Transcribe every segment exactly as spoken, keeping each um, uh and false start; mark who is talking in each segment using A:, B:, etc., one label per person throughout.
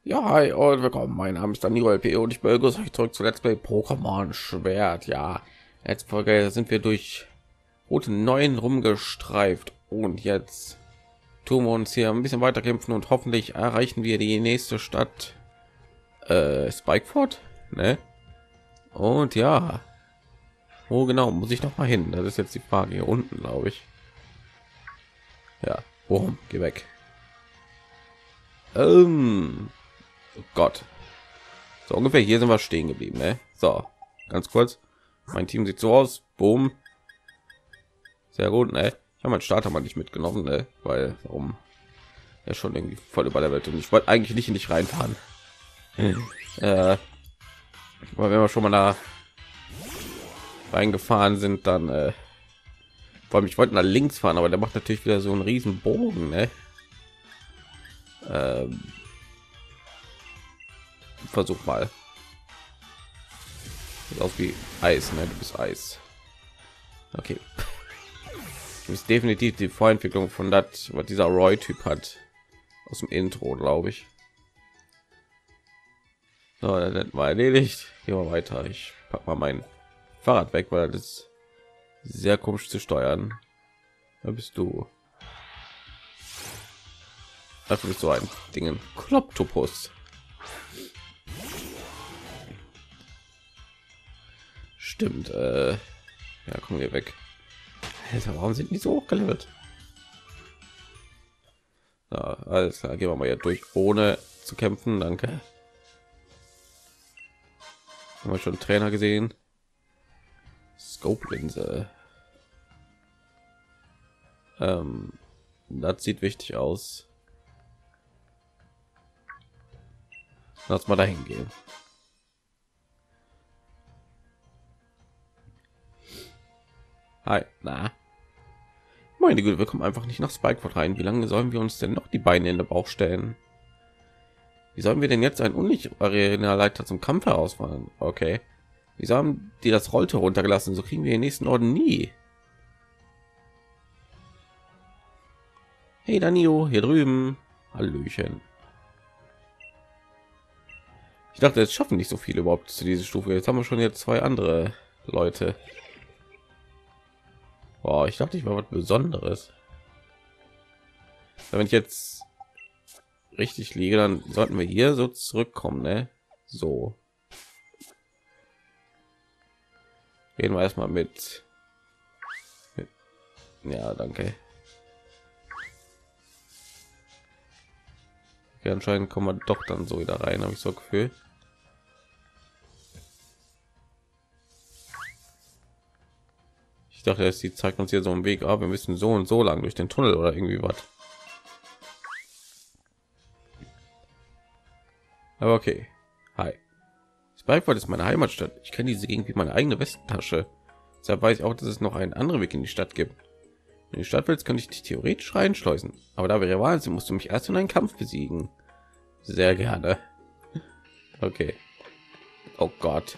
A: Ja, hi und willkommen. Mein Name ist Daniel L P und ich begrüße euch zurück zu Let's Play Pokémon Schwert. Ja, letzte Folge sind wir durch Route neun rumgestreift und jetzt tun wir uns hier ein bisschen weiter kämpfen und hoffentlich erreichen wir die nächste Stadt, äh, Spikeford, ne? Und ja, wo genau muss ich noch mal hin? Das ist jetzt die Frage. Hier unten, glaube ich. Ja, worum? Geh weg. Ähm, oh Gott. So ungefähr hier sind wir stehen geblieben, ne? So, ganz kurz. Mein Team sieht so aus. Boom. Sehr gut, ne? Ich habe meinen Starter mal nicht mitgenommen, ne? Weil warum? Er schon irgendwie voll über der Welt und ich wollte eigentlich nicht in dich reinfahren. äh, aber wenn wir schon mal da reingefahren sind, dann äh, vor allem ich wollte nach links fahren, aber der macht natürlich wieder so einen riesen Bogen, ne? Ähm, versuch mal. Sieht aus wie Eis, ne? Du bist Eis. Okay. Das ist definitiv die Vorentwicklung von das, was dieser Roy-Typ hat aus dem Intro, glaube ich. So, dann war erledigt. Gehen wir weiter. Ich pack mal mein Fahrrad weg, weil das ist sehr komisch zu steuern. Da bist du. Dafür bist so ein Ding. Kloptopus. Stimmt. Äh, ja, kommen wir weg. Alter, warum sind die so hochgelevelt? Ja, alles klar, gehen wir mal hier durch, ohne zu kämpfen. Danke. Haben wir schon einen Trainer gesehen? Scope-Linse. Ähm, das sieht wichtig aus. Lass mal dahin gehen. Hi, na. Meine Güte, wir kommen einfach nicht nach Spikeford rein. Wie lange sollen wir uns denn noch die Beine in den Bauch stellen? Wie sollen wir denn jetzt einen Unlicht-Arena-Leiter zum Kampf herausfordern? Okay. Wieso haben die das Rollte runtergelassen? So kriegen wir den nächsten Orden nie. Hey Danilo, hier drüben. Hallöchen. Ich dachte, jetzt schaffen nicht so viele überhaupt zu dieser Stufe. Jetzt haben wir schon jetzt zwei andere Leute. Boah, ich dachte, ich war was Besonderes. Wenn ich jetzt richtig liege, dann sollten wir hier so zurückkommen, ne? So. Gehen wir erstmal mit. mit ja, danke. Okay, anscheinend kommen wir doch dann so wieder rein, habe ich so ein Gefühl. Ich dachte, sie zeigt uns hier so einen Weg, aber wir müssen so und so lang durch den Tunnel oder irgendwie was. Aber okay. Hi. Spikeford ist meine Heimatstadt. Ich kenne diese Gegend wie meine eigene Westentasche. Deshalb weiß ich auch, dass es noch einen anderen Weg in die Stadt gibt. Wenn du die Stadt willst, könnte ich dich theoretisch reinschleusen. Aber da wäre Wahnsinn, musst du mich erst in einen Kampf besiegen. Sehr gerne. Okay. Oh Gott.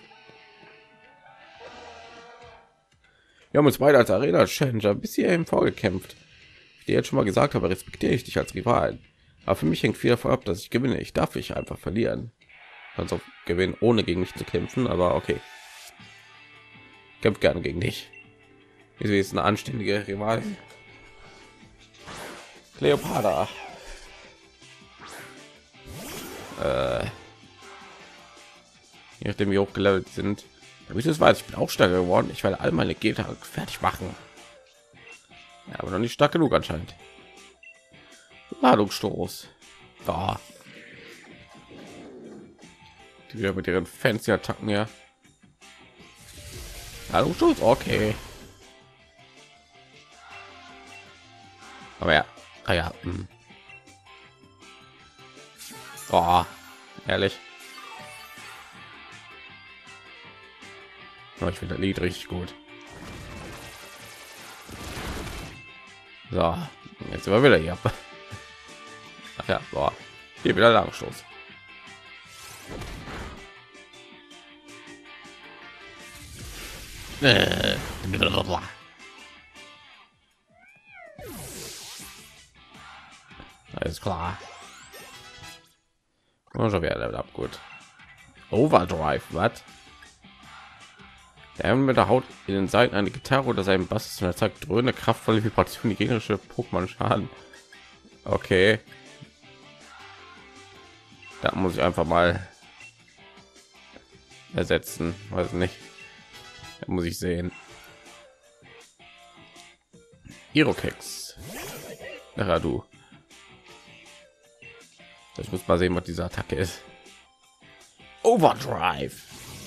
A: Wir haben uns beide als Arena Challenger bis hierhin vorgekämpft. Wie ich dir jetzt schon mal gesagt habe, respektiere ich dich als Rivalen. Aber für mich hängt viel davon ab, dass ich gewinne. Ich darf ich einfach verlieren. Also gewinnen, ohne gegen mich zu kämpfen, aber okay. Kämpft gerne gegen dich. Wieso ist eine anständige Rivalin? Cleopatra. Äh, je nachdem wie hochgelevelt sind. Damit es weiß, ich bin auch stärker geworden. Ich werde all meine Gegner fertig machen. Ja, aber noch nicht stark genug anscheinend. Ladungsstoß. Da. Die wieder mit ihren fancy Attacken, ja. Ladungsstoß, okay. Aber ja, ah ja. Hm. Oh, ehrlich. Oh, ich finde das Lied richtig gut. So, jetzt sind wir wieder hier. Ach ja, boah. Hier wieder Langstoß. Äh, Alles klar. Oh, schon wieder Level Up, gut. Overdrive, was? Der mit der Haut in den Seiten eine Gitarre oder seinem Bass und erzeugt dröhnende, kraftvolle Vibration, die gegnerische Pokémon schaden. Okay. Da muss ich einfach mal ersetzen, weiß nicht. Da muss ich sehen. Irokex. Ja, du. Ich muss mal sehen, was diese Attacke ist. Overdrive.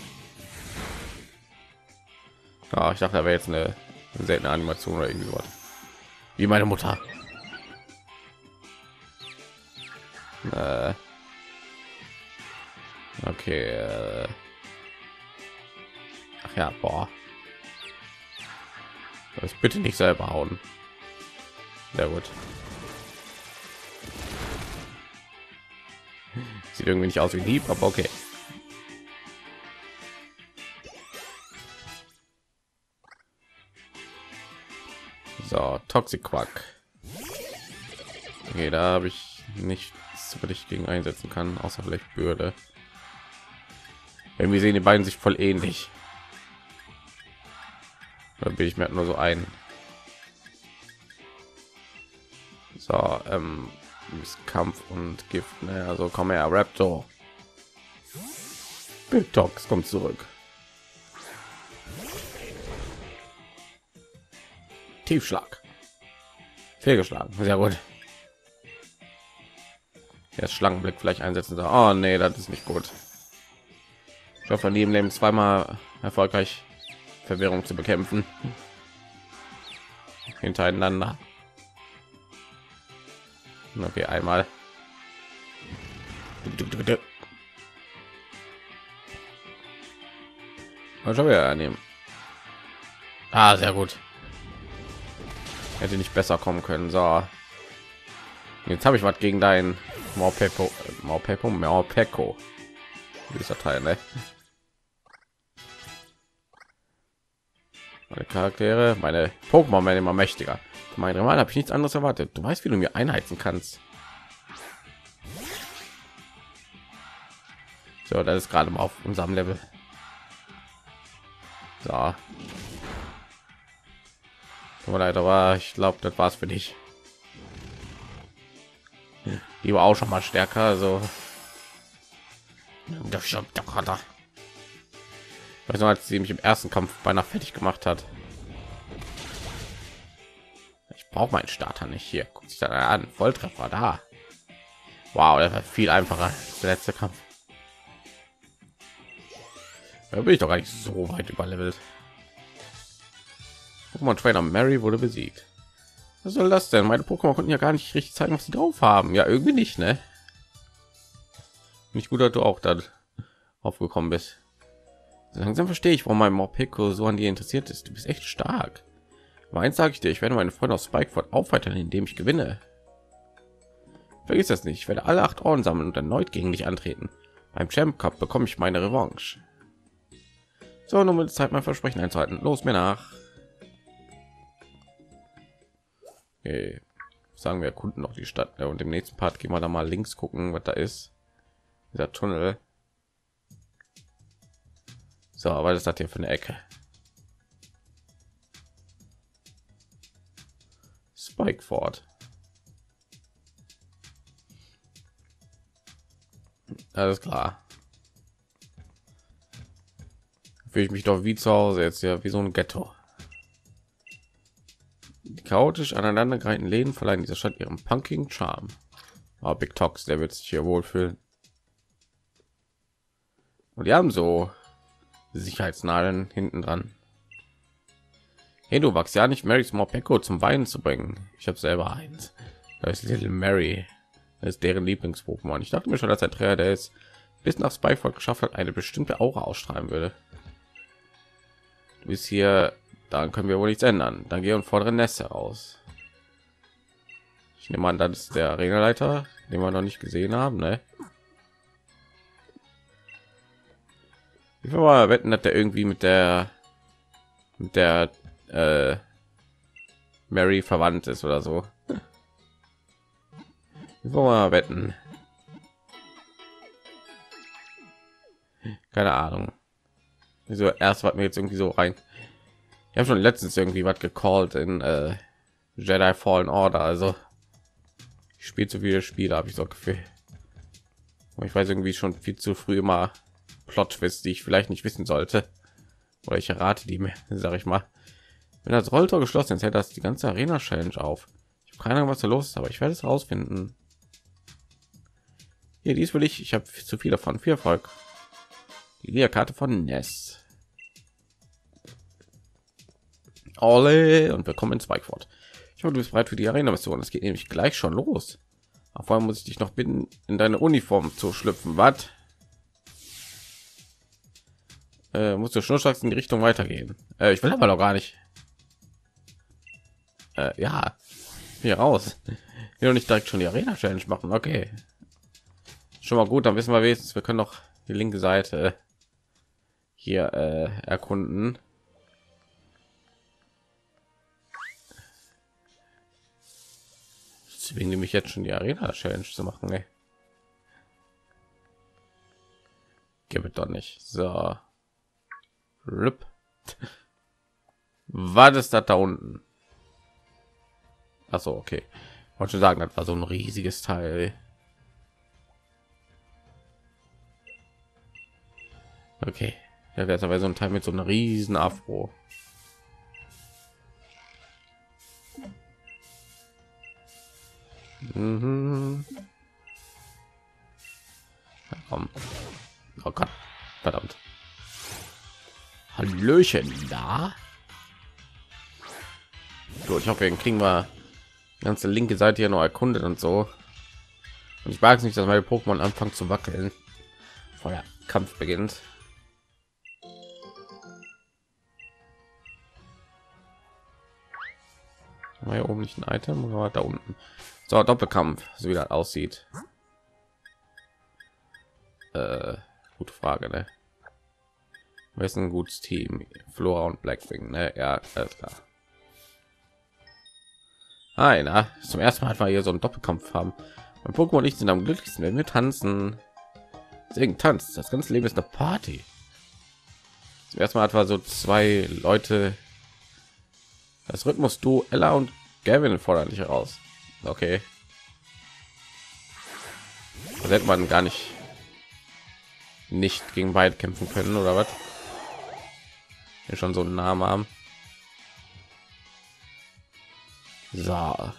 A: Ja, ich dachte, da wäre jetzt eine, eine seltene Animation oder irgendwie was. Wie meine Mutter. Äh. Okay. Äh. Ach ja, boah. Das bitte nicht selber hauen. Sehr gut. Sieht irgendwie nicht aus wie Dieb, aber okay. So, Toxic Quack. Okay, da habe ich nichts, was ich gegen einsetzen kann, außer vielleicht Bürde. Irgendwie sehen die beiden sich voll ähnlich. Da bin ich mir nur so ein. So, ähm, Kampf und Gift. Ne? Also komm her, Raptor. Bitox kommt zurück. Tiefschlag. Fehlgeschlagen. Sehr gut. Jetzt Schlangenblick vielleicht einsetzen soll. Oh nee, das ist nicht gut. Ich hoffe, neben dem zweimal erfolgreich Verwirrung zu bekämpfen. Hintereinander. Okay, einmal. Mal schon wieder nehmen. Ah, sehr gut. Hätte nicht besser kommen können. So, jetzt habe ich was gegen dein Morpeko, Morpeko, Morpeko. Dieser Teil, ne? Meine Charaktere, meine Pokémon werden immer mächtiger. Mein Rival habe ich nichts anderes erwartet. Du weißt, wie du mir einheizen kannst. So, das ist gerade mal auf unserem Level. So. Tut mir leid, aber ich glaube, das war's für dich. Die war auch schon mal stärker, also. Ich weiß noch, als sie mich im ersten Kampf beinahe fertig gemacht hat. Ich brauche meinen Starter nicht hier. Guckt sich dann an. Volltreffer da. Wow, das war viel einfacher als der letzte Kampf. Da bin ich doch gar nicht so weit überlevelt. Pokémon Trainer Mary wurde besiegt. Was soll das denn? Meine Pokémon konnten ja gar nicht richtig zeigen, was sie drauf haben. Ja, irgendwie nicht, ne? Nicht gut, dass du auch da aufgekommen bist. Langsam verstehe ich, warum mein Morpeko so an dir interessiert ist. Du bist echt stark. Aber eins sage ich dir, ich werde meine Freunde aus Spikeford aufweitern, indem ich gewinne. Vergiss das nicht, ich werde alle acht Orden sammeln und erneut gegen dich antreten. Beim Champ Cup bekomme ich meine Revanche. So, nun wird es Zeit, mein Versprechen einzuhalten. Los, mir nach. Okay. Sagen wir erkunden noch die Stadt, ja, und im nächsten Part gehen wir da mal links gucken, was da ist. Dieser Tunnel. So, aber das hat hier für eine Ecke. Spikeford. Alles klar. Fühle ich mich doch wie zu Hause jetzt, ja, wie so ein Ghetto. Die chaotisch aneinandergereihten Läden verleihen dieser Stadt ihren punkigen Charme. Aber Big Tox, der wird sich hier wohlfühlen. Und die haben so Sicherheitsnadeln hinten dran. Hey, du wachst ja nicht, Marys Morpeko zum Weinen zu bringen. Ich habe selber eins. Da ist Little Mary. Das ist deren Lieblings-Pokémon. Ich dachte mir schon, dass ein Trainer, der es bis nach Spikeford geschafft hat, eine bestimmte Aura ausstrahlen würde. Du bist hier, dann können wir wohl nichts ändern. Dann geh und fordere Nest heraus. Ich nehme an, das ist der Regelleiter, den wir noch nicht gesehen haben, ne? Ich will mal wetten, dass der irgendwie mit der mit der äh, Mary verwandt ist oder so. Ich will mal wetten. Keine Ahnung. Wieso erst war mir jetzt irgendwie so rein. Ich habe schon letztens irgendwie was gecallt in äh, Jedi Fallen Order. Also ich spiele zu viele Spiele, habe ich so Gefühl. Und ich weiß irgendwie schon viel zu früh immer Plot-Twists, die ich vielleicht nicht wissen sollte. Oder ich errate die mir, sage ich mal. Wenn das Rolltor geschlossen ist, hält das die ganze Arena-Challenge auf. Ich habe keine Ahnung, was da los ist, aber ich werde es rausfinden. Hier, dies will ich. Ich habe zu viel davon. Viel Erfolg. Die Karte von Ness. Alle und willkommen in Spikeford. Ich hoffe, du bist bereit für die Arena-Mission. Es geht nämlich gleich schon los. Auf vorher muss ich dich noch bitten, in deine Uniform zu schlüpfen. Was? Äh, musst du schnurstracks in die Richtung weitergehen. Äh, ich will aber noch gar nicht. Äh, ja, hier raus. Hier noch nicht direkt schon die Arena Challenge machen. Okay, schon mal gut. Dann wissen wir wenigstens, wir können noch die linke Seite hier äh, erkunden. Deswegen nehme ich jetzt schon die Arena Challenge zu machen. Ey. Gib es doch nicht. So. Rip. Was ist das da unten? Ach so, okay. Wollte schon sagen, das war so ein riesiges Teil. Okay. Da wäre aber so ein Teil mit so einer riesen Afro. Mhm. Oh Gott, verdammt. Hallöchen da. So, ich hoffe, wir kriegen wir die ganze linke Seite hier noch erkundet und so. Und ich mag es nicht, dass meine Pokémon anfangen zu wackeln, bevor der Kampf beginnt. War hier oben nicht ein Item, aber da unten. So, Doppelkampf, so wie das aussieht. Äh, gute Frage, ne? Wer ist ein gutes Team? Flora und Blackwing, ne? Ja, alles klar. Hi, na, zum ersten Mal, weil hier so einen Doppelkampf haben. Mein Pokémon und ich sind am glücklichsten, wenn wir tanzen. Deswegen tanzt. Das ganze Leben ist eine Party. Zum ersten Mal hat war so zwei Leute. Das Rhythmus du Ella und Gavin fordern dich heraus. Okay. Das hätte man gar nicht nicht gegen beide kämpfen können oder was? Hier schon so einen Namen haben. So.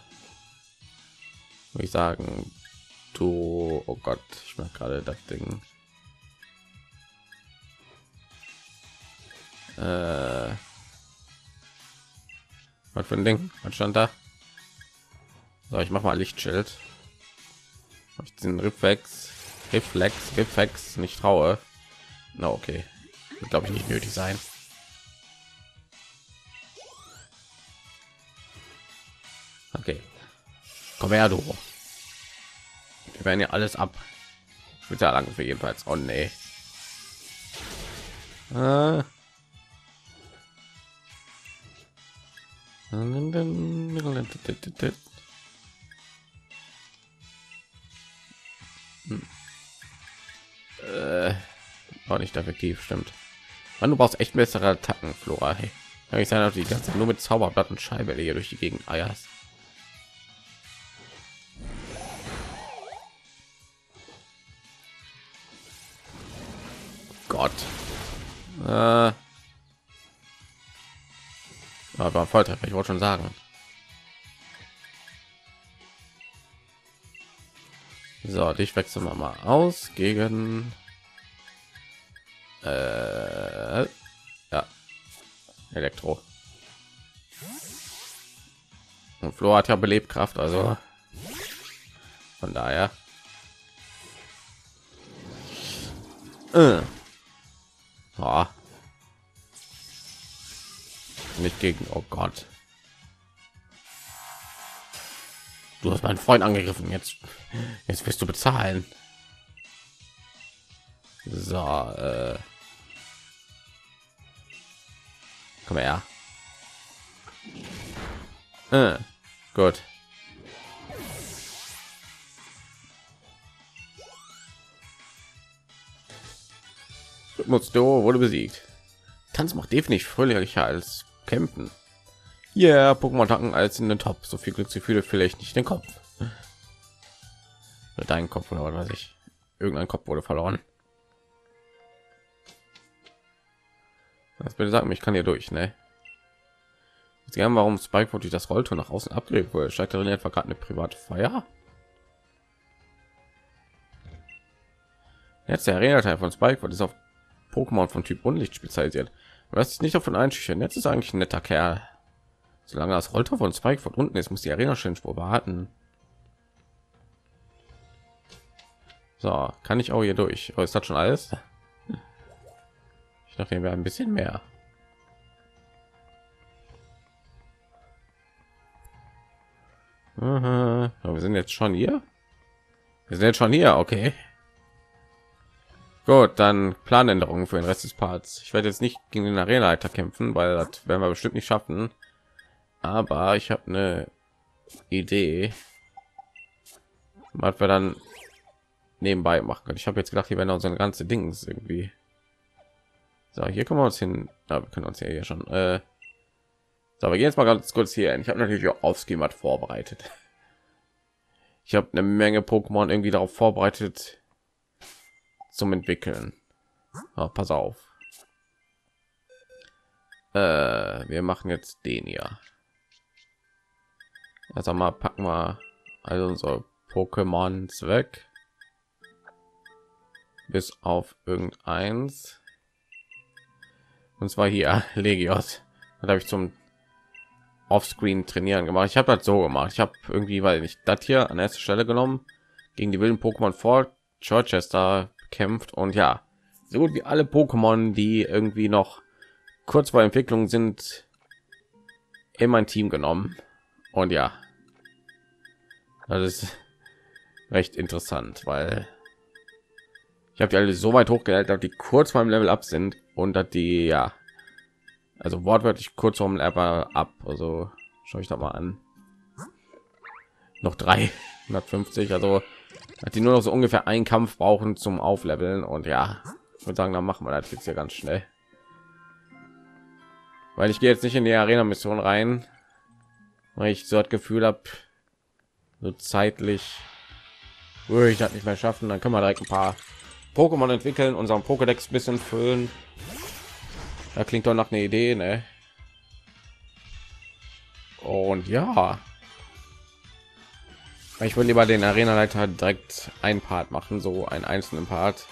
A: Würde ich sagen, du, oh Gott, ich mache gerade das Ding. Äh, was für ein Ding? Was stand da? So, ich mache mal Lichtschild. Hab ich den Reflex, Reflex, Reflex nicht traue. Na okay, glaube ich nicht nötig sein. Okay, komm her, du. Wir werden ja alles ab. Spezial lang für jedenfalls. Oh nee. Äh. Hm. Äh, war nicht effektiv, stimmt. Man, du brauchst echt bessere Attacken, Flora. Hey, kann ich sein, dass die ganze Zeit nur mit Zauberblatt und Scheibe hier durch die Gegend eierst. Gott. Äh, aber Volltreffer, ich wollte schon sagen. So, dich wechseln wir mal aus gegen äh, ja, Elektro. Und Flo hat ja Belebkraft, also von daher. Äh. Oh. Nicht gegen, oh Gott. Du hast meinen Freund angegriffen, jetzt jetzt wirst du bezahlen. So, äh. Komm her. Äh, gut. Rhythmus-Duo wurde besiegt. Tanz macht definitiv fröhlicher als Kämpfen. Ja, yeah, Pokémon-Tacken als in den Top. So viel Glücksgefühle vielleicht nicht den Kopf. Dein Kopf oder was weiß ich. Irgendein Kopf wurde verloren. Das bitte sagen, ich kann hier durch, ne? Jetzt gerne, warum Spike durch das Rolltor nach außen abgedreht wurde. Steigt darin etwa gerade eine private Feier? Jetzt der Arena-Teil von Spike ist auf Pokémon von Typ Unlicht spezialisiert. Was ist nicht davon einschüchtern. Jetzt ist eigentlich ein netter Kerl. Solange das Rolltor von Spike von unten ist, muss die Arena schön Spur warten. So, kann ich auch hier durch. Oh, ist das schon alles? Ich dachte, wir ein bisschen mehr. Aha. Ja, wir sind jetzt schon hier. Wir sind jetzt schon hier, okay. Gut, dann Planänderungen für den Rest des Parts. Ich werde jetzt nicht gegen den Arena-Leiter kämpfen, weil das werden wir bestimmt nicht schaffen. Aber ich habe eine Idee, was wir dann nebenbei machen können. Ich habe jetzt gedacht, hier werden unsere ganze Dings irgendwie. So, hier können wir uns hin. Ja, wir können uns ja hier schon. Äh, so, wir gehen jetzt mal ganz kurz hier hin. Ich habe natürlich auch auf Schema vorbereitet. Ich habe eine Menge Pokémon irgendwie darauf vorbereitet zum Entwickeln. Oh, pass auf. Äh, wir machen jetzt den hier. Also mal packen wir also unsere Pokémons weg. Bis auf irgendeins. Und zwar hier Legios. Da habe ich zum Offscreen trainieren gemacht. Ich habe das so gemacht. Ich habe irgendwie, weil ich das hier an erster Stelle genommen, gegen die wilden Pokémon vor Chichester kämpft und ja, so gut wie alle Pokémon, die irgendwie noch kurz vor Entwicklung sind, in mein Team genommen. Und ja, das ist recht interessant, weil ich habe die alle so weit hochgehalten, dass die kurz beim Level up sind und dass die ja, also wortwörtlich kurz vom Level ab. Also schaue ich da mal an. Noch dreihundertfünfzig, also hat die nur noch so ungefähr einen Kampf brauchen zum Aufleveln und ja, ich würde sagen, dann machen wir das jetzt ja ganz schnell, weil ich gehe jetzt nicht in die Arena-Mission rein, weil ich so das Gefühl habe, so zeitlich würde ich das nicht mehr schaffen. Dann können wir direkt ein paar Pokémon entwickeln, unseren Pokédex ein bisschen füllen. Da klingt doch nach einer Idee, ne? Und ja, ich würde lieber den Arena-Leiter direkt ein Part machen, so einen einzelnen Part.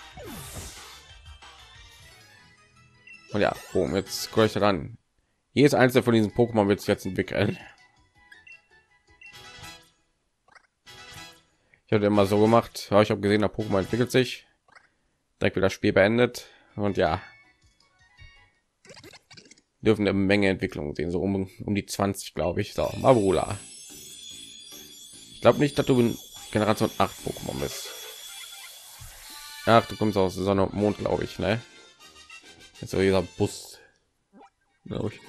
A: Und ja, boom, jetzt gucke ich dann. Jedes einzelne von diesen Pokémon wird sich jetzt entwickeln. Ich habe immer so gemacht. Ja, ich habe gesehen, der Pokémon entwickelt sich. Direkt wieder das Spiel beendet. Und ja, dürfen eine Menge Entwicklungen sehen, so um, um die zwanzig, glaube ich. So, Mabula. Ich glaube nicht, dass du in Generation acht Pokémon bist. Ach, du kommst aus Sonne und Mond, glaube ich, ne? Jetzt so dieser Bus, glaube ich.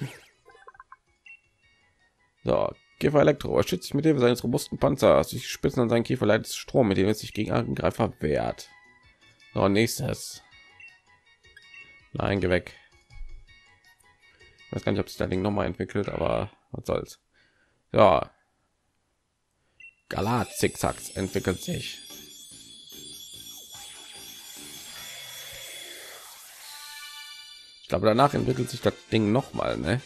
A: So, Käfer Elektro schützt sich mit Hilfe seines robusten Panzers. Die Spitzen an seinen Käfer leitet Strom, mit dem es sich gegen Angreifer wehrt. So, nächstes. Nein, geh weg. Ich weiß gar nicht, ob sich das Ding noch mal entwickelt, aber was soll's. Ja. Galat Zickzacks entwickelt sich. Ich glaube, danach entwickelt sich das Ding noch mal, ne?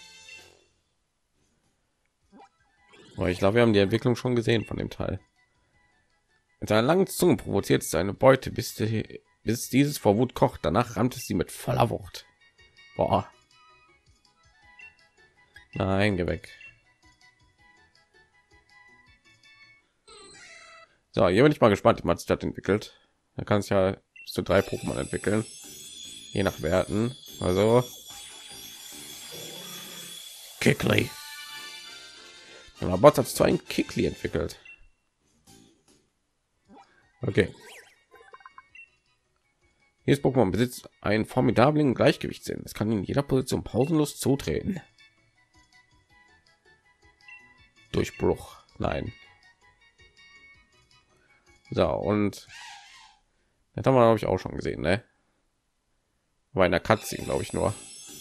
A: Aber ich glaube, wir haben die Entwicklung schon gesehen von dem Teil. Mit seiner langen Zunge provoziert es seine Beute, bis, die, bis dieses vor Wut kocht. Danach rammt es sie mit voller Wucht. Boah. Nein, geh weg. So, hier bin ich mal gespannt, wie man sich das entwickelt. Da kann es ja bis zu drei Pokémon entwickeln, je nach Werten. Also Kickly. Der Bot hat zwar ein Kickly entwickelt. Okay. Jedes Pokémon besitzt einen formidablen Gleichgewichtssinn. Es kann in jeder Position pausenlos zutreten. Durchbruch. Nein. So, und das haben wir, glaube ich, auch schon gesehen, ne? War in der Cutscene, glaube ich nur.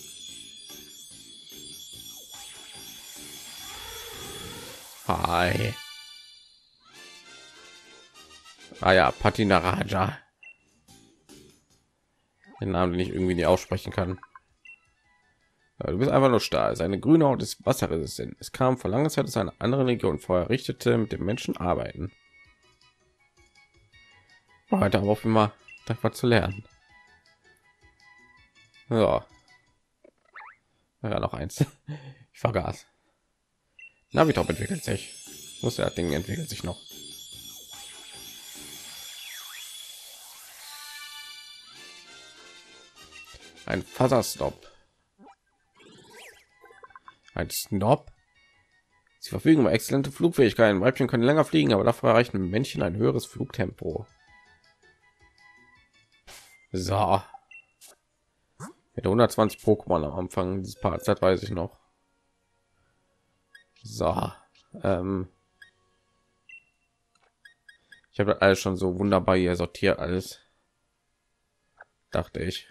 A: Hi. Ah ja, Patinaraja. Den Namen, den ich irgendwie nicht aussprechen kann. Ja, du bist einfach nur starr. Seine grüne Haut ist wasserresistent. Es kam vor langer Zeit aus einer anderen Region vor. Er richtete mit dem Menschen arbeiten. Weiter aber auf immer dankbar zu lernen. Ja. Ja, noch eins. Ich vergaß. Navitop entwickelt sich. Muss ja Ding entwickelt sich noch. Ein Faserstop. Ein Snob. Sie verfügen über exzellente Flugfähigkeiten. Weibchen können länger fliegen, aber dafür erreichen Männchen ein höheres Flugtempo. So. Mit hundertzwanzig Pokémon am Anfang des Parts, das weiß ich noch. So. Ähm. Ich habe alles schon so wunderbar hier sortiert, alles. Dachte ich.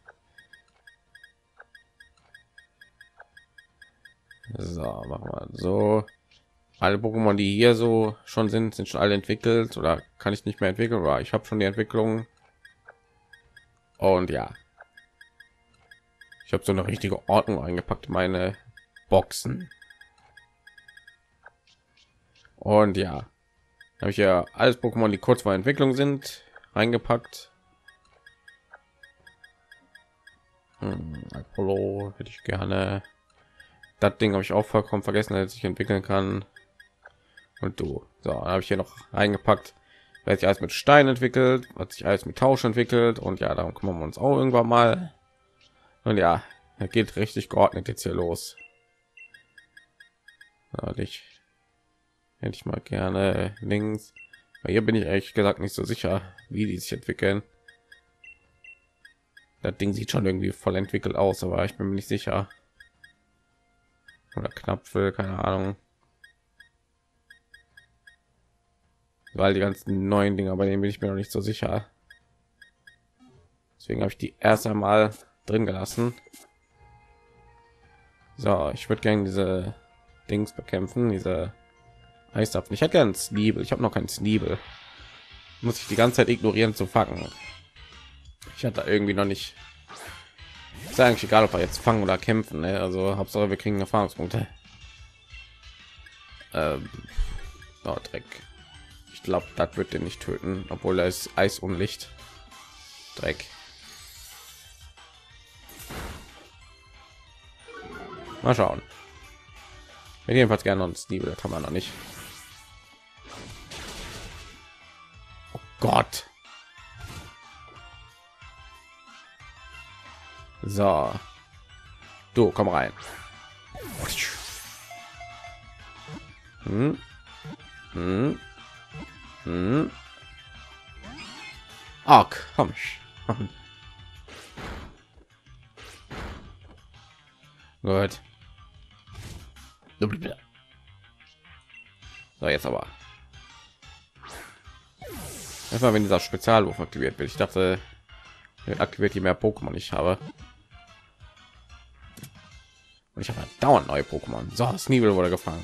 A: So, machen wir so. Alle Pokémon, die hier so schon sind, sind schon alle entwickelt oder kann ich nicht mehr entwickeln, oder ich habe schon die Entwicklung. Und ja, ich habe so eine richtige Ordnung eingepackt in meine Boxen. Und ja, habe ich ja alles Pokémon, die kurz vor Entwicklung sind, reingepackt. Hm, Apollo hätte ich gerne. Das Ding habe ich auch vollkommen vergessen, dass ich entwickeln kann. Und du, so habe ich hier noch eingepackt, weil sich alles mit Stein entwickelt, hat sich alles mit Tausch entwickelt, und ja, darum kümmern wir uns auch irgendwann mal. Und ja, er geht richtig geordnet jetzt hier los. Ja, ich hätte ich mal gerne links, weil hier bin ich ehrlich gesagt nicht so sicher, wie die sich entwickeln. Das Ding sieht schon irgendwie voll entwickelt aus, aber ich bin mir nicht sicher. Oder Knapfel, keine Ahnung. Weil die ganzen neuen Dinger, bei denen bin ich mir noch nicht so sicher. Deswegen habe ich die erst einmal drin gelassen. So, ich würde gerne diese Dings bekämpfen, diese Eisapfen. Ich hätte gerne Sneebel. Ich habe noch keinen Sneebel. Muss ich die ganze Zeit ignorieren zu fangen. Ich hatte irgendwie noch nicht. Ist eigentlich egal, ob wir jetzt fangen oder kämpfen. Ne? Also Hauptsache wir kriegen Erfahrungspunkte. Ähm, oh, Dreck. Ich glaube, das wird den nicht töten, obwohl da ist Eis und Licht. Dreck. Mal schauen. Wir jedenfalls gerne uns Liebe, das haben wir noch nicht. Oh Gott. So. Du, komm rein. Hm. Hm. Hm. Ach, komm. Gut. So, jetzt aber. Erstmal, wenn dieser Spezialwurf aktiviert wird. Ich dachte, er aktiviert, je mehr Pokémon ich habe. Und ich habe dauernd neue Pokémon. So, Sneebel wurde gefangen.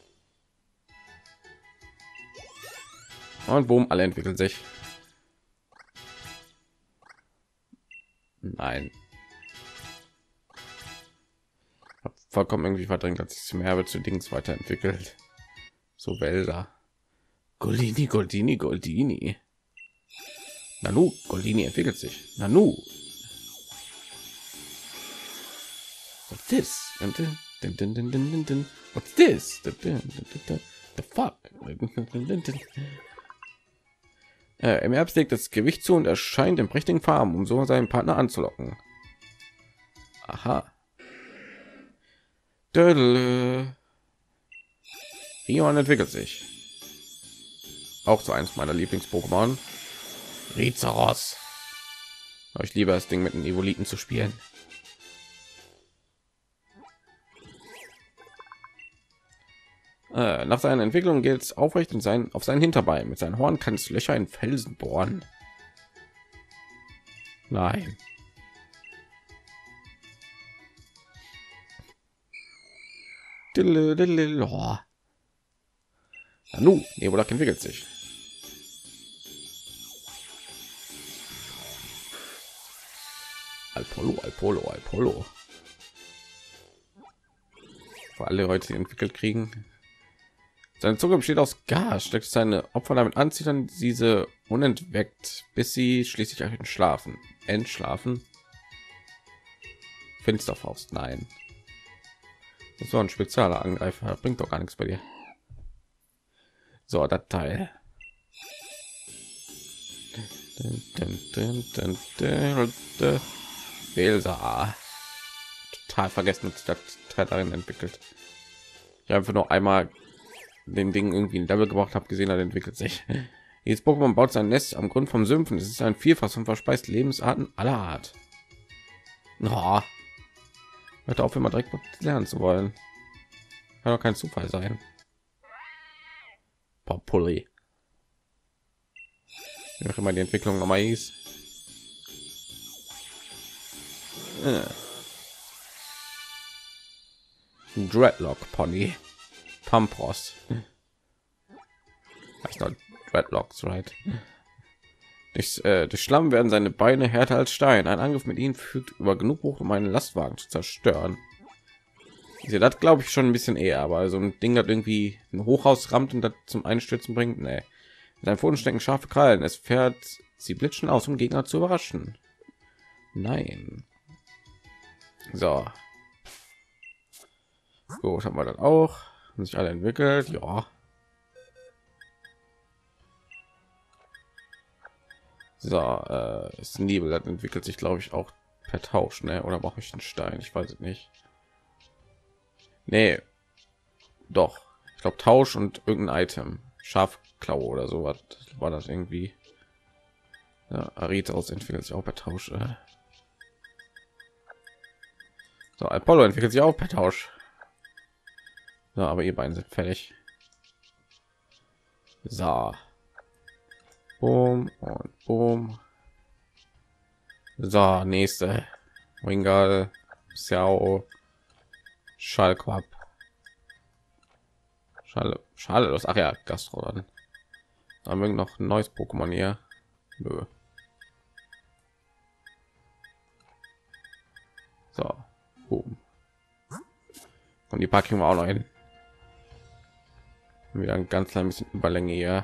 A: Und boom, alle entwickeln sich. Nein. Hab vollkommen irgendwie verdrängt, dass sich mehr zu Dings weiterentwickelt. So Wälder. Goldini, Goldini, Goldini. Nanu, Goldini entwickelt sich. Nanu. What's this? What's this? The fuck? Äh, Im Herbst legt das Gewicht zu und erscheint in prächtigen Farben, um so seinen Partner anzulocken. Aha. Dödel. Rion entwickelt sich. Auch so eins meiner Lieblings-Pokémon. Rizeros. Aber ich liebe das Ding mit den Evoliten zu spielen. Äh, nach seiner Entwicklung gilt es aufrecht und sein auf seinen Hinterbein. Mit seinen Horn kann es Löcher in Felsen bohren. Nein. Oh. Nanu, Nebulak entwickelt sich. Alpolo, Alpolo, Alpolo. Wo alle heute entwickelt kriegen. Seine Zunge besteht aus Gas, steckt seine Opfer damit anzieht, dann diese unentweckt, bis sie schließlich entschlafen. Entschlafen. Finsterfaust, nein. Das war ein spezieller Angreifer, bringt doch gar nichts bei dir. So, das Teil. Belsa. Total vergessen, dass das Teil darin entwickelt. Ich habe einfach nur einmal den Ding irgendwie ein Level gebracht, habe gesehen, er entwickelt sich. Jetzt Pokémon baut sein Nest am Grund vom Sümpfen. Es ist ein Vielfach und verspeist Lebensarten aller Art. Oh. Hört auf, immer direkt lernen zu wollen. Kann doch kein Zufall sein. Populi. Wie auch immer die Entwicklung nochmal hieß. Äh. Dreadlock Pony. Pampros. Heißt noch Dreadlocks, right? Durch, äh, durch Schlamm werden seine Beine härter als Stein. Ein Angriff mit ihnen fügt über genug hoch, um einen Lastwagen zu zerstören. Ich sehe das, glaube ich, schon ein bisschen eher, aber so ein Ding, das irgendwie ein Hochhaus rammt und das zum Einstürzen bringt, nee. Sein Pfoten stecken scharfe Krallen. Es fährt sie blitschen aus, um Gegner zu überraschen. Nein. So. Gut, haben wir das auch. Haben sich alle entwickelt, ja. So, äh, das Nebel, das entwickelt sich, glaube ich, auch per Tausch, ne? Oder brauche ich einen Stein? Ich weiß es nicht. Nee. Doch. Ich glaube Tausch und irgendein Item. Schafklaue oder so was war das irgendwie. Ja, Aritos entwickelt sich auch per Tausch. Äh. So, Apollo entwickelt sich auch per Tausch. Ja, aber ihr beiden sind fertig. So. Boom und boom. So, nächste. Wingal, Xiao, Schalquab. Schade, schade, das ach ja, Gastro dann. Haben wir noch ein neues Pokémon hier? Nö. So, boom. Und die Packung auch noch hin. Wieder ein ganz klein bisschen Überlänge hier.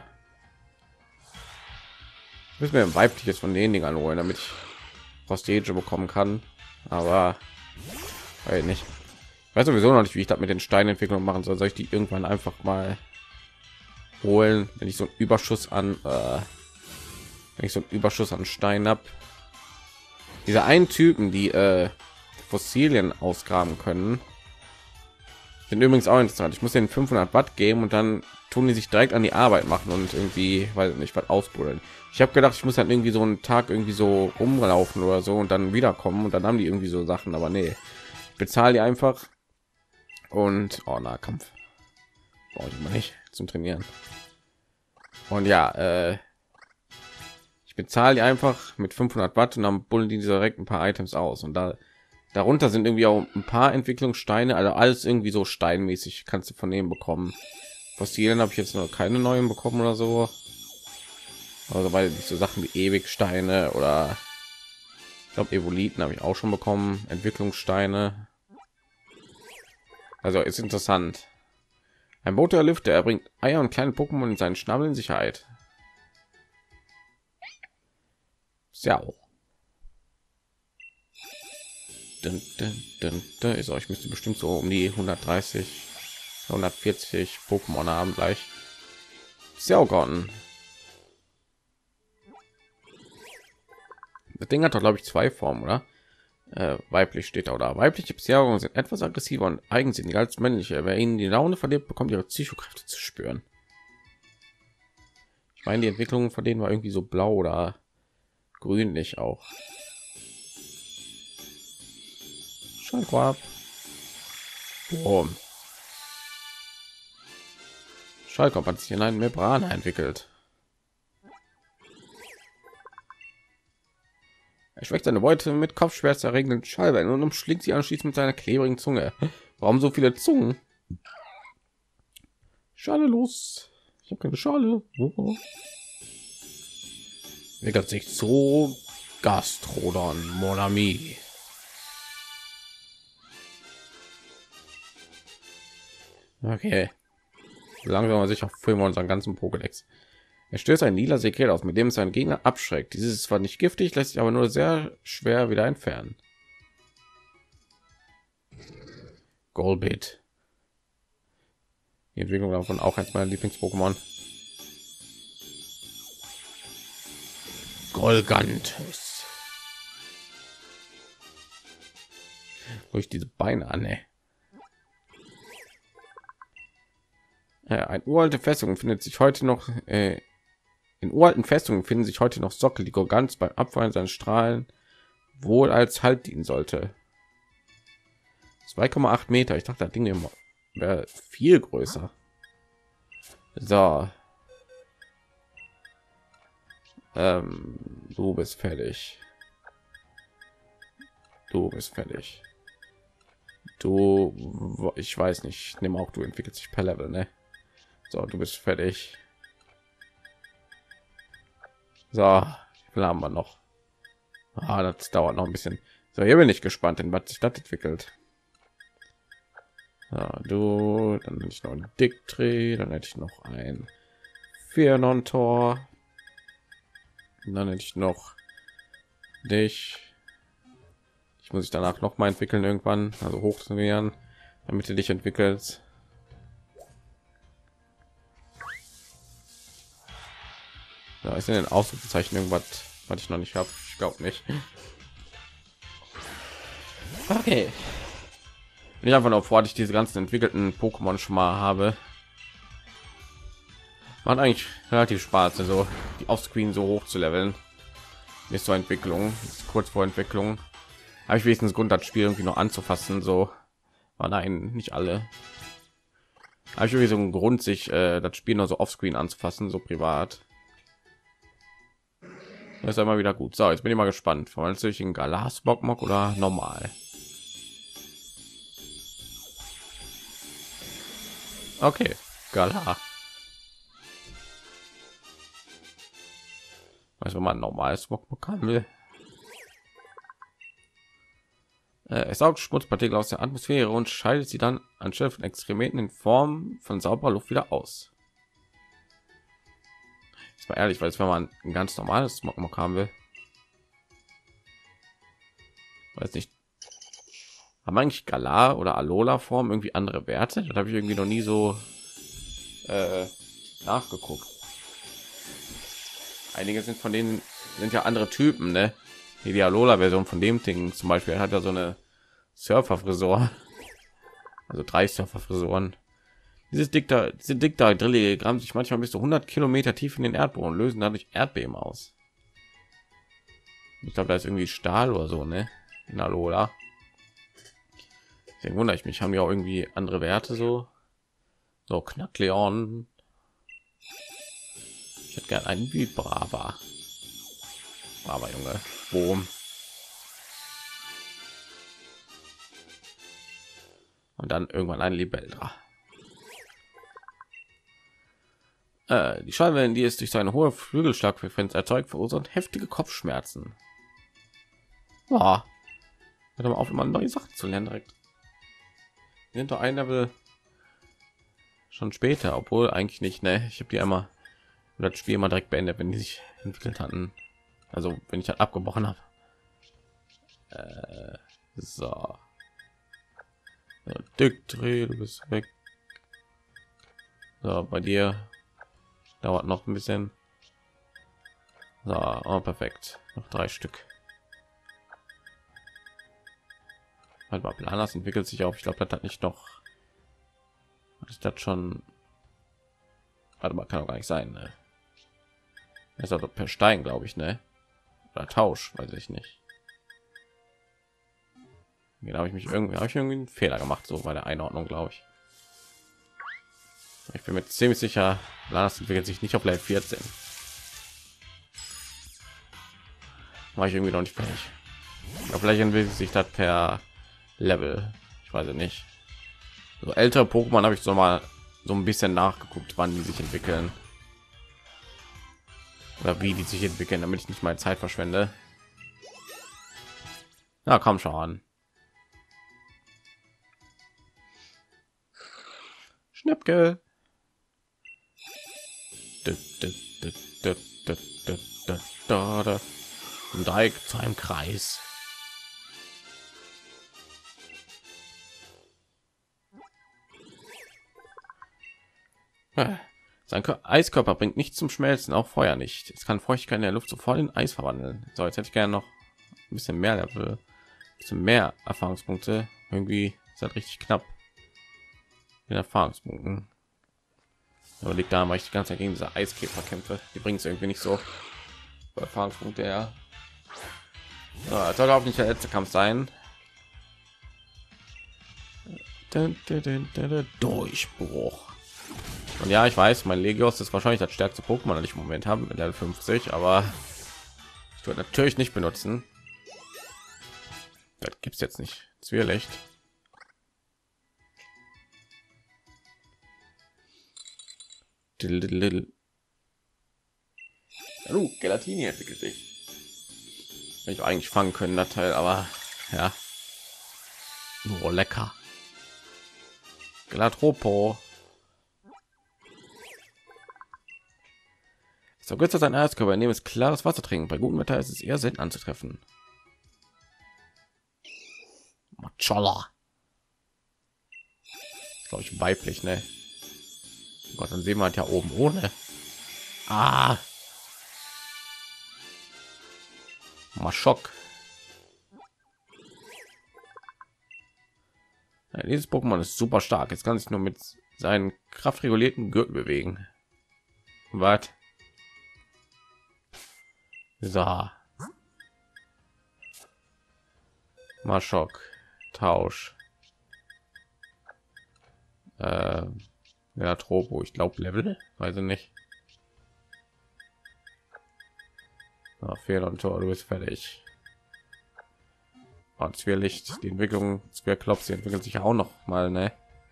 A: Müssen wir ein weibliches von den Dingern holen, damit ich Prostage bekommen kann. Aber weil nicht. Ich weiß sowieso noch nicht, wie ich das mit den Steinentwicklungen machen soll. Soll ich die irgendwann einfach mal holen, wenn ich so einen Überschuss an, äh, wenn ich so einen Überschuss an Stein habe. Diese einen Typen, die äh, Fossilien ausgraben können, sind übrigens auch interessant. Ich muss den fünfhundert Watt geben und dann tun die sich direkt an die Arbeit machen und irgendwie, weil nicht was ausbuddeln. Ich habe gedacht, ich muss dann irgendwie so einen Tag irgendwie so rumlaufen oder so und dann wiederkommen und dann haben die irgendwie so Sachen, aber nee, ich bezahle die einfach und oh, Nahkampf brauche ich mal nicht zum Trainieren. Und ja, äh, ich bezahle die einfach mit fünfhundert Watt und dann bullen die direkt ein paar Items aus und da darunter sind irgendwie auch ein paar Entwicklungssteine, also alles irgendwie so steinmäßig kannst du von denen bekommen. Fossilien habe ich jetzt noch keine neuen bekommen oder so. Also weil nicht so Sachen wie Ewigsteine oder ich glaube Evoliten habe ich auch schon bekommen, Entwicklungssteine. Also ist interessant. Ein Boot der Lüfte, er bringt Eier und kleine Pokémon in seinen Schnabel in Sicherheit. Ja auch. Dun, dun, dun, dun. Ist euch müsste bestimmt so um die hundertdreißig, hundertvierzig Pokémon haben gleich. Xiaogon. Das Ding hat doch glaube ich zwei Formen, oder? Äh, weiblich steht da oder weibliche Xiaogon sind etwas aggressiver und eigensinniger als männliche. Wer ihnen die Laune verliert, bekommt ihre Psychokräfte zu spüren. Ich meine, die Entwicklung von denen war irgendwie so blau oder grünlich auch. Schalquab. Boom. Schalquab hat sich in einen Membraner entwickelt. Er schwächt seine Beute mit kopfschmerzerregenden Schallwellen und umschlingt sie anschließend mit seiner klebrigen Zunge. Warum so viele Zungen? Schale los. Ich habe keine Schale. Oh. Entwickelt sich zu Gastrodon, Mon ami. Okay. Langsam aber sicher füllen wir unseren ganzen Pokédex. Er stößt ein lila Sekret aus, mit dem es seinen Gegner abschreckt. Dieses ist zwar nicht giftig, lässt sich aber nur sehr schwer wieder entfernen. Golbait. Die Entwicklung davon auch eins meiner Lieblings-Pokémon. Golgantes. Durch diese Beine an, ey. Ja, ein uralte Festung findet sich heute noch äh, in uralten Festungen finden sich heute noch Sockel, die Golgans beim Abfallen seinen Strahlen wohl als Halt dienen sollte. zwei Komma acht Meter. Ich dachte, das Ding wäre viel größer. So. Ähm, du bist fertig. Du bist fertig. Du, ich weiß nicht. Nimm auch, du entwickelst dich per Level, ne? So, du bist fertig. So, wie viel haben wir noch? Ah, das dauert noch ein bisschen. So, hier bin ich gespannt, in was sich das entwickelt. Ja, du, dann hätte ich noch ein Dicktree, dann hätte ich noch ein Fernontor, dann hätte ich noch dich. Ich muss ich danach noch mal entwickeln irgendwann, also hoch trainieren, damit du dich entwickelst. Ja, ist in den Ausrufezeichen irgendwas, was ich noch nicht habe? Ich glaube nicht. Okay. Ich einfach noch vor, ich diese ganzen entwickelten Pokémon schon mal habe. Macht eigentlich relativ Spaß, also die Offscreen so hoch zu leveln. Ist zur Entwicklung, ist kurz vor Entwicklung. Habe ich wenigstens Grund, das Spiel irgendwie noch anzufassen, so. Aber nein, nicht alle. Habe ich irgendwie so einen Grund, sich äh, das Spiel noch so Offscreen anzufassen, so privat. Das ist immer wieder gut. So, jetzt bin ich mal gespannt. Verwandelt sich in Galas Bockmock oder normal? Okay, Gala. Weiß, wenn man ein normales Bockmock haben will. Äh, es saugt Schmutzpartikel aus der Atmosphäre und scheidet sie dann anstelle von Exkrementen in Form von sauberer Luft wieder aus. Ist mal ehrlich, weil es wenn man ein ganz normales Smogmog haben will, weiß nicht, haben eigentlich Galar oder Alola Form irgendwie andere Werte? Das habe ich irgendwie noch nie so äh, nachgeguckt. Einige sind von denen sind ja andere Typen, ne? Die Alola Version von dem Ding zum Beispiel hat ja so eine Surfer Frisur, also drei Surfer Frisuren. Dieses Diktar, diese Diktar drillige Gramm sich manchmal bis zu hundert Kilometer tief in den Erdboden und lösen dadurch Erdbeben aus. Ich glaube, da ist irgendwie Stahl oder so, ne? In Alola. Deswegen wundere ich mich, haben die auch irgendwie andere Werte so? So Knackleon. Ich hätte gerne einen wie Brava. Brava, Junge. Boom. Und dann irgendwann ein Libeldra. Äh, die Schallwellen, die es durch seine hohe Flügelschlagfrequenz erzeugt, verursachen heftige Kopfschmerzen. Boah. Hört mal auf, immer neue Sachen zu lernen direkt. Wir sind doch ein Level schon später, obwohl eigentlich nicht, ne? Ich habe die einmal das Spiel mal direkt beendet, wenn die sich entwickelt hatten. Also wenn ich halt abgebrochen habe. Äh, so. Ja, Dicktree, du bist weg. So, bei dir dauert noch ein bisschen. So, oh, perfekt. Noch drei Stück. Halt mal, Planas entwickelt sich auf. Ich glaube, das hat nicht noch. Ist das schon? Warte mal, kann doch gar nicht sein. Ne? Das ist also per Stein, glaube ich, ne? Oder Tausch, weiß ich nicht. Genau, habe ich mich irgendwie, habe ich irgendwie einen Fehler gemacht, so bei der Einordnung, glaube ich. Ich bin mir ziemlich sicher, Planas entwickelt sich nicht auf Level vierzehn. War ich irgendwie noch nicht fertig. Aber vielleicht entwickelt sich das per Level. Ich weiß es nicht. So ältere Pokémon habe ich so mal so ein bisschen nachgeguckt, wann die sich entwickeln oder wie die sich entwickeln, damit ich nicht mal Zeit verschwende. Na komm schon. Schnäppke. Ein Dreieck zu einem Kreis. Sein Eiskörper bringt nichts zum Schmelzen, auch Feuer nicht. Es kann Feuchtigkeit in der Luft sofort in Eis verwandeln. So, jetzt hätte ich gerne noch ein bisschen mehr Level, ein bisschen mehr Erfahrungspunkte. Irgendwie ist das richtig knapp in Erfahrungspunkten. Aber liegt da, weil ich die ganze Zeit gegen diese Eiskäfer kämpfe. Die bringen es irgendwie nicht so. Erfahrungspunkte, ja. So, soll auch nicht der letzte Kampf sein. Durchbruch. Und ja, ich weiß, mein Legios ist wahrscheinlich das stärkste Pokémon, das ich im Moment habe, mit Level fünfzig, aber ich würde natürlich nicht benutzen. Das gibt's jetzt nicht. Zwielicht. Hallo, Gelatini entwickelt sich. Hätte ich eigentlich fangen können, das Teil, aber ja. Nur lecker. Gelatropo. So kurz sein Erzkörper, indem es klares Wasser trinken. Bei gutem Wetter ist es eher selten anzutreffen. Macholla. Glaube ich weiblich, ne? Oh Gott, dann sehen wir halt ja oben ohne. Ah. Maschok. Ja, dieses Pokémon ist super stark. Jetzt kann sich nur mit seinen kraftregulierten Gürtel bewegen. Was? So. Maschok. Tausch. Äh, ja, Tropo. Ich glaube Level. Weiß ich nicht. Ja, Fehler und Tor. Du bist fertig. Und Zwielicht. Die Entwicklung. Zwergklops. Die entwickelt sich auch noch mal, ne?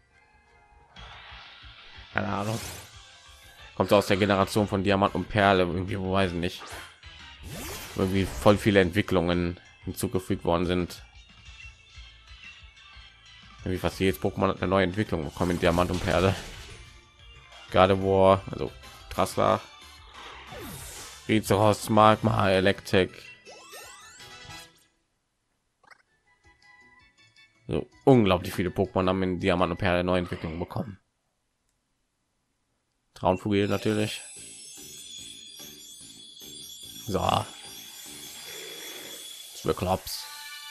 A: Keine Ahnung. Kommt aus der Generation von Diamant und Perle. Irgendwie, wo weiß ich nicht. Irgendwie voll viele Entwicklungen hinzugefügt worden sind. Wie fast jedes Pokémon hat eine neue Entwicklung bekommen in Diamant und Perle. Gerade wo, also Trassler, Rizeros, Magma, Electek. So unglaublich viele Pokémon haben in Diamant und Perle neue Entwicklungen bekommen. Traunvogel natürlich. So. Zwergklops.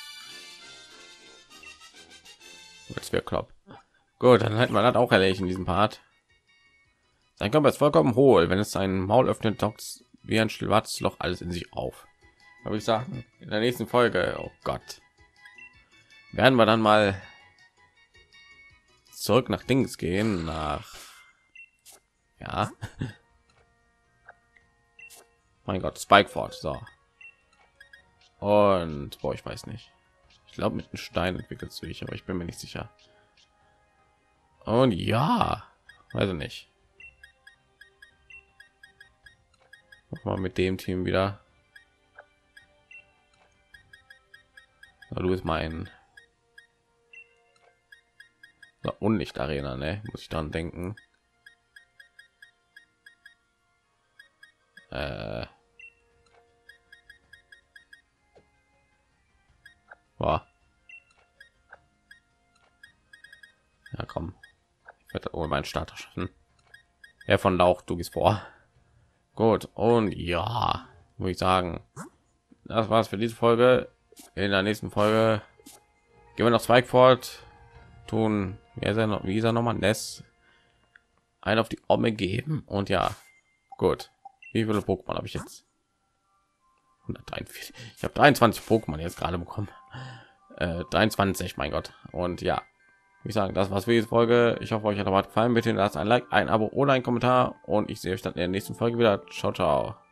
A: Zwergklop. Gut, dann hätten wir das auch erledigt in diesem Part. Sein Körper ist vollkommen hohl. Wenn es ein Maul öffnet, taucht wie ein schwarzes Loch alles in sich auf. Habe ich sagen, in der nächsten Folge, oh Gott, werden wir dann mal zurück nach Dings gehen, nach, ja, mein Gott, Spikeford, so. Und boah, ich weiß nicht. Ich glaube, mit dem Stein entwickelt sich, aber ich bin mir nicht sicher. Und ja, weiß ich nicht. Mach mal mit dem Team wieder. Na, du bist mein Unlicht Arena, ne? Muss ich dran denken. Äh. Boah. Ja, komm. Ich werde wohl meinen Starter schaffen. Ja, von Lauch, du gehst vor. Gut, und ja, muss ich sagen, das war's für diese Folge. In der nächsten Folge gehen wir nach Spikeford, tun, wie ist er noch, wie ist er noch mal, Ness ein auf die Omme geben. Und ja, gut. Wie viele Pokémon habe ich jetzt? hundertdreiundvierzig. Ich habe dreiundzwanzig Pokémon jetzt gerade bekommen. Äh, dreiundzwanzig, mein Gott. Und ja, ich sagen, das war's für diese Folge. Ich hoffe, euch hat was gefallen. Bitte lasst ein Like, ein Abo oder ein Kommentar. Und ich sehe euch dann in der nächsten Folge wieder. Ciao, ciao.